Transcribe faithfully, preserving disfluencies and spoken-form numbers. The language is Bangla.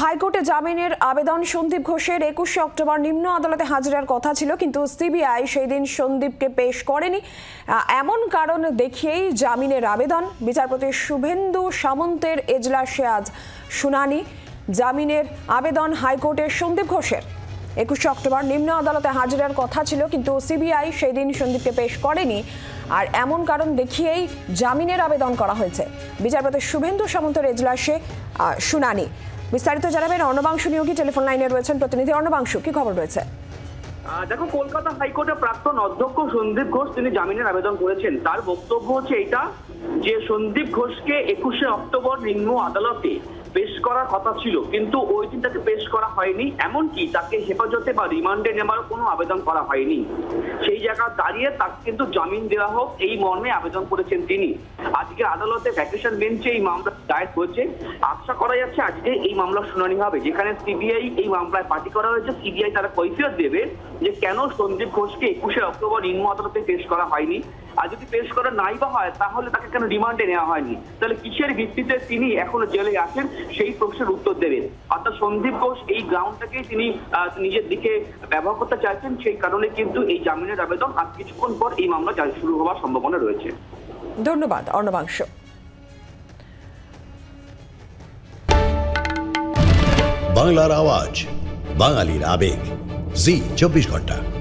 হাইকোর্টে জামিনের আবেদন সন্দীপ ঘোষের একুশে অক্টোবর নিম্ন আদালতে হাজিরার কথা ছিল, কিন্তু সিবিআই সেই দিন সন্দীপকে পেশ করেনি। এমন কারণ দেখিয়েই জামিনের আবেদন। বিচারপতি শুভেন্দু সামন্তের এজলাসে আজ শুনানি। জামিনের আবেদন হাইকোর্টের সন্দীপ ঘোষের একুশে অক্টোবর নিম্ন আদালতে হাজিরার কথা ছিল, কিন্তু সিবিআই সেই দিন সন্দীপকে পেশ করেনি। আর এমন কারণ দেখিয়েই জামিনের আবেদন করা হয়েছে। বিচারপতি শুভেন্দু সামন্তের এজলাসে শুনানি। বিস্তারিত জানাবেন অর্ণবাংশু নিয়োগী, টেলিফোন লাইনে রয়েছেন প্রতিনিধি। অর্ণবাংশু, কি খবর রয়েছে? দেখো, কলকাতা হাইকোর্টের প্রাক্তন অধ্যক্ষ সন্দীপ ঘোষ তিনি জামিনের আবেদন করেছেন। তার বক্তব্য হচ্ছে এটা যে সন্দীপ ঘোষকে একুশে অক্টোবর নিম্ন আদালতে পেশ করার কথা ছিল, কিন্তু ওই দিন তাকে পেশ করা হয়নি। এমনকি তাকে হেফাজতে বা রিমান্ডে নেওয়ার কোনো আবেদন করা হয়নি। সেই জায়গা দাঁড়িয়ে তাকে কিন্তু জামিন দেওয়া হোক এই মর্মে আবেদন করেছেন তিনি। আজকে আদালতে ভ্যাকেশন বেঞ্চে এই মামলা দায়ের হয়েছে। আশা করা যাচ্ছে আজকে এই মামলার শুনানি হবে, যেখানে সিবিআই এই মামলায় পার্টি করা হয়েছে। সিবিআই তারা কৈফিয়ত দেবে যে কেন সন্দীপ ঘোষকে একুশে অক্টোবর নিম্ন আদালতে পেশ করা হয়নি। আর যদি পেশ করা নাই বা হয় তাহলে তাকে কেন রিমান্ডে নেওয়া হয়নি, তাহলে কিসের ভিত্তিতে তিনি এখনো জেলে আছেন সেই প্রশ্নের উত্তর দেবেন। অর্থাৎ সন্দীপ ঘোষ এই গ্রাউন্ডটাকেই তিনি নিজের দিকে ব্যবহার করতে চাইছেন। সেই কারণে কিন্তু এই জামিনের আবেদন আজ কিছুক্ষণ পর এই মামলা শুরু হওয়ার সম্ভাবনা রয়েছে। ধন্যবাদ অর্ণবাংশ। বাংলার আওয়াজ, বাঙালির আবেগ, জি চব্বিশ ঘন্টা।